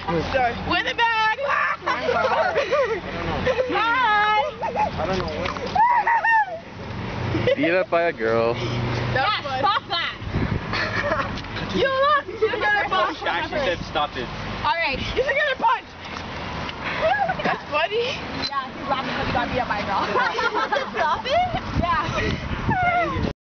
With a bag! Hi! I don't know what. Beat up by a girl. That's fun. Stop that! You look! She's gonna punch! She actually said stop it. Alright. She's gonna punch! That's funny. Yeah, he's laughing because he got beat up by a girl. Stop it? Yeah.